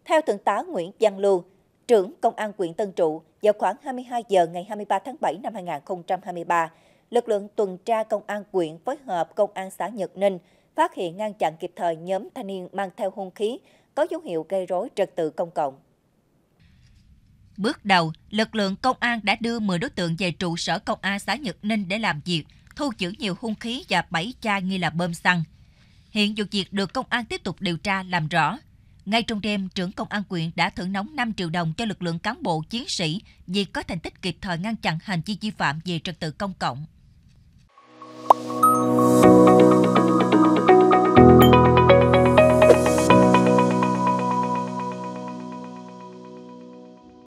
Theo Thượng tá Nguyễn Văn Lưu, trưởng Công an huyện Tân Trụ, vào khoảng 22 giờ ngày 23 tháng 7 năm 2023, lực lượng tuần tra Công an huyện phối hợp Công an xã Nhật Ninh phát hiện ngăn chặn kịp thời nhóm thanh niên mang theo hung khí có dấu hiệu gây rối trật tự công cộng. Bước đầu, lực lượng công an đã đưa 10 đối tượng về trụ sở Công an xã Nhật Ninh để làm việc, thu giữ nhiều hung khí và 7 chai nghi là bơm xăng. Hiện vụ việc được công an tiếp tục điều tra làm rõ. Ngay trong đêm, trưởng Công an huyện đã thưởng nóng 5 triệu đồng cho lực lượng cán bộ chiến sĩ vì có thành tích kịp thời ngăn chặn hành vi vi phạm về trật tự công cộng.